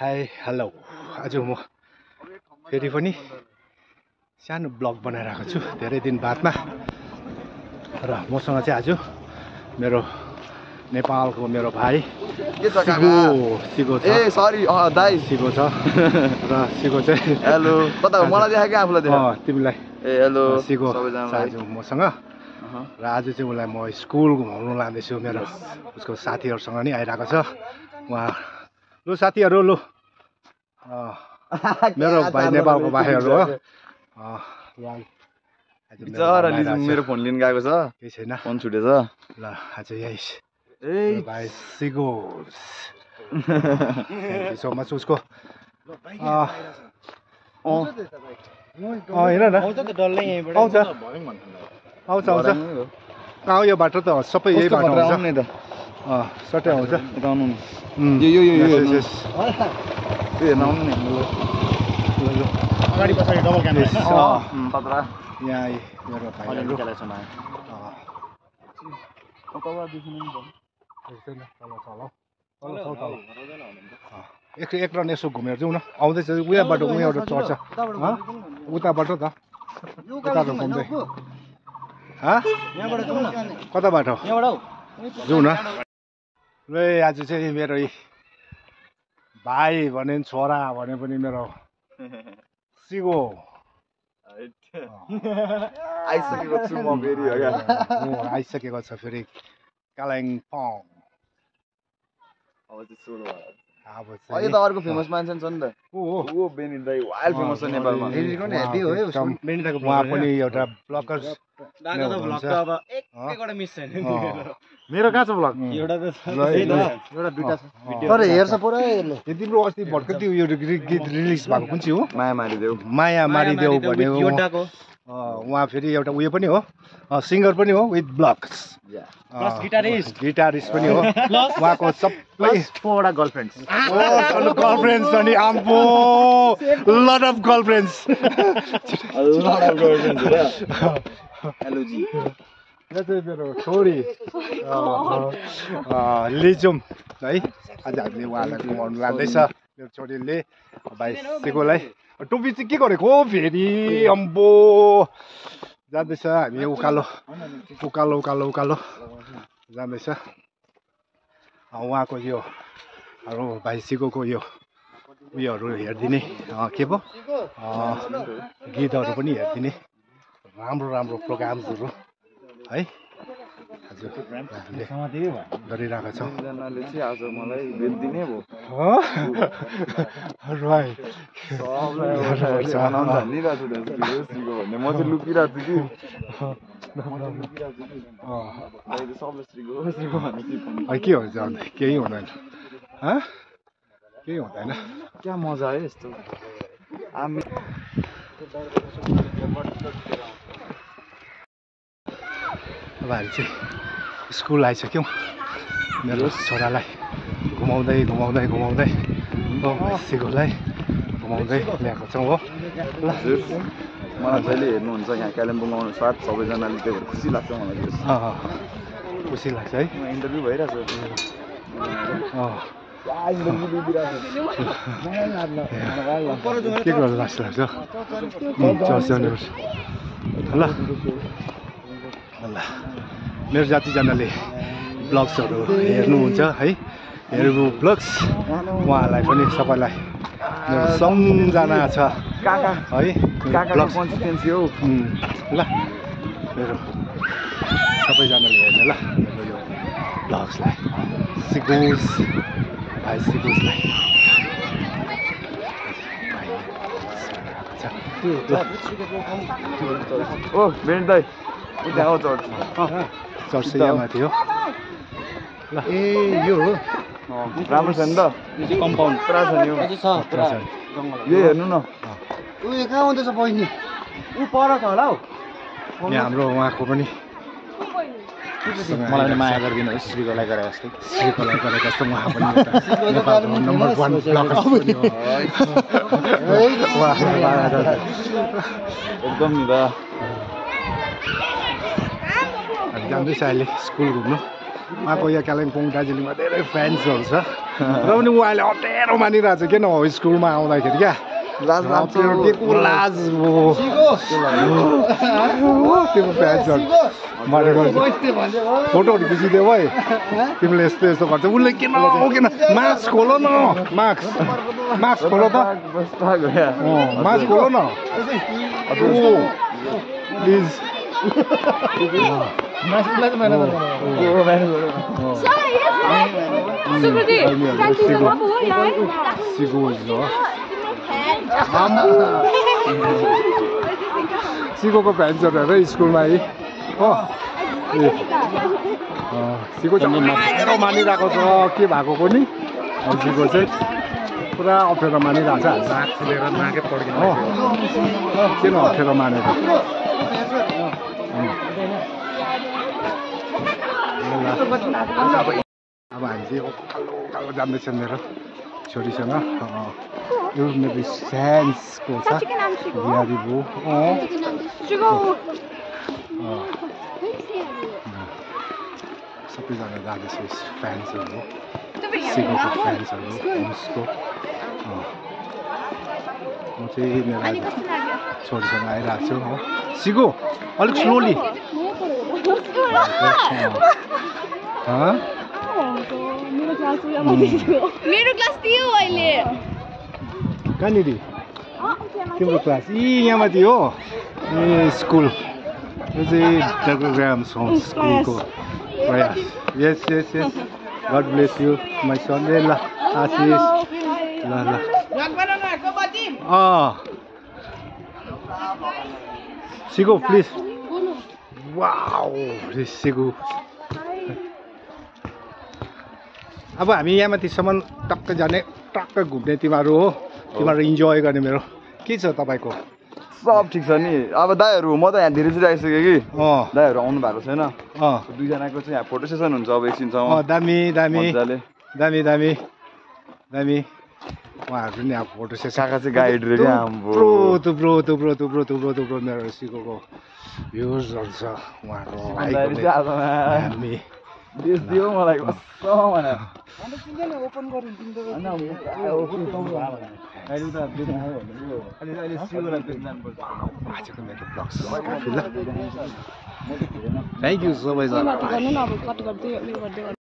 hi hello आज म फेरि पनि सानो ब्लग बनाइरहेको छु धेरै दिन बादमा र मसँग चाहिँ आज मेरो नेपालको मेरो भाइ सिगो छ दाइ सिगो छ र सिगो चाहिँ हेलो कता मलाई देखा कि आफुलाई देखा तिमीलाई ए हेलो सिगो आज मसँग र आज चाहिँ उसलाई म स्कुल घुमाउनु लाँदैछु मेरो उसको साथीहरूसँग नि आइरहेको छ उहाँ लु साथीहरू लु मेरो भाइ नेपालको भाइहरू हो बिचरा लिजु मेरो फोन लिन गएको छ केही छैन फोन छुटेछ ल आज यही भाइ सिगो सो मच उसको हेर न आउँछ आउँछ आउँछ कहाँ यो बाटो त सबै यही बाटो आउँछ सट्टै आउँछ अगाडि पछाडि डबल क्यामेरा यहाँ मेरो भाइहरू एक रन यसो घुमेर जाउँ न आउँदैछ उयो बाटो उयोबाट चढ्छ उताबाट त उता घुम्दै कता बाटो जाउँ न ल आज चाहिँ मेरो भाइ भने पनि छोरा भने पनि मेरो सिगो आइसकेको छु म फेरि आइसकेको छ फेरि कालिम्पोङ अब चाहिँ त अर्को फेमस मान्छे छ नि त ओ बेनी दाइ वाइल्ड फेमस छ नेपालमा उहाँ पनि एउटा ब्लगर मेरो कहाँ छ ब्लग तर हेर्छ पुरा तिम्रो अस्ति भर्खर यो गीत रिलिज भएको कुन चाहिँ हो माया मारिदेऊ भन्ने उहाँ फेरि एउटा उयो पनि हो सिङ्गर पनि हो विथ ब्लग्स गिटारिस्ट पनि हो उहाँको सबै गर्लफ्रेन्ड्स अनि आम्बो लट अफ गर्लफ्रेन्ड्स मेरो छोरी लिजुम है आज हामीले उहाँलाई घुमाउनु लाँदैछ मेरो छोरीले भाइ सिगोलाई टोपी चाहिँ के गरेको फेरि अम्बो जाँदैछ हामी उकालो उकालो उकालो उकालो जाँदैछ उहाँको यो भाइ सिगोको यो उयोहरू हेरिदिने के पो गीतहरू पनि हेरिदिने राम्रो राम्रो प्रोग्राम्सहरू है गरिरहेको छौँ आज मलाई बेच्दिने भयो म चाहिँ लुकिरहेको छु कि के हुन्छ अन्त केही हुँदैन केही हुँदैन क्या मजा आयो यस्तो अब हामी चाहिँ स्कुल आइसक्यौँ मेरो छोरालाई घुमाउँदै घुमाउँदै घुमाउँदै सिगोलाई घुमाउँदै ल्याएको छौँ हो मलाई जहिले हेर्नुहुन्छ यहाँ कालिम्पोङ आउनु साथ सबैजनाले त्यो खुसी लाग्छ मलाई खुसी लाग्छ है इन्टरभ्यू भइरहेको छ के गर्नु लाग्छ ल ल मेरो जतिजनाले ब्लग्सहरू हेर्नुहुन्छ है हेर्नु ब्लग्स उहाँहरूलाई पनि सबैलाई मेरो सम्झना छ है कन्सिस्टेन्सी हो ल मेरो सबैजनाले हेर्नु ल मेरो यो ब्लग्सलाई सिगोस भाइ सिगोसलाई ओ बेनी दाइ चर्च यहाँ माथि हो ल ए यो हो राम्रो छ नि त कम्पाउन्ड पुरा छ नि यो हेर्नु न उयो कहाँ आउँदैछ बहिनी ऊ पर छ होला हौ यहाँ हाम्रो उहाँको पनि मलाई माया गरिदिनुहोस् श्रीकोलाई गरे जस्तै श्रीकोलाई गरेको जस्तो उहाँ पनि नेपालको नम्बर 1 ब्लगर एकदम नि त जाँदैछ अहिले स्कुल घुम्नु उहाँको यहाँ कालिम्पोङ दार्जिलिङमा धेरै फ्यान्सहरू छ र पनि उहाँले अप्ठ्यारो मानिरहेको छ किन हो स्कुलमा आउँदाखेरि क्या के को लाज हो त्यो फ्यान्सहरू फोटोहरू खिचिदियो है तिमीले यस्तो यस्तो गर्छ उसले किन किन मास्क खोलो न मास्क खोलो त मास्क खोलो न प्लिज सिकोको फ्यान्सहरू हेर स्कुलमा है हो सिको चाहिँ अप्ठ्यारो मानिरहेको छ के भएको पनि सिको चाहिँ पुरा अप्ठ्यारो मानिरहेको छ नाक नाकै पड्किन्छ हो किन अप्ठ्यारो मानेर अब हामी चाहिँ उकालो उकालो जाँदैछ मेरो छोरीसँग यो मेरो साइन्सको छ बिहारी बो सबैजना जाँदैछ फ्यान्सहरू सिकोको फ्यान्सहरू उसको म चाहिँ मेरो छोरीसँग आइरहेको छु हो सिको अलिक स्लोली मेरो क्लास थियो अहिले कहाँनिर तिम्रो क्लास यहाँ माथि हो ए स्कुल यो चाहिँ डाक्टर ग्राम्स होम स्कुलको प्रयास yes yes yes God bless you my son ल आशिष ल ल सिको प्लिज वाउ सिको अब हामी यहाँ माथिसम्म टक्क जाने टक्क घुम्ने तिमीहरू हो तिमीहरू इन्जोय गर्ने मेरो के छ तपाईँको सब ठिक छ नि अब दाइहरू म त यहाँ धेरै चाहिँ आइसकेँ कि दाइहरू आउनु भएको छैन दुईजनाको चाहिँ यहाँ फोटो सेसन हुन्छ अब एकछिनसम्म दामी दामी दामी दामी दामी उहाँहरू पनि अब फोटो सेसन काका चाहिँ गाइड रे थुप्रो थुप्रो थुप्रो थुप्रो थुप्रो थुप्रो मेरो सिकोको भ्युजहरू छ उहाँहरूको दियो मलाई थ्याङ्क यू सबैजना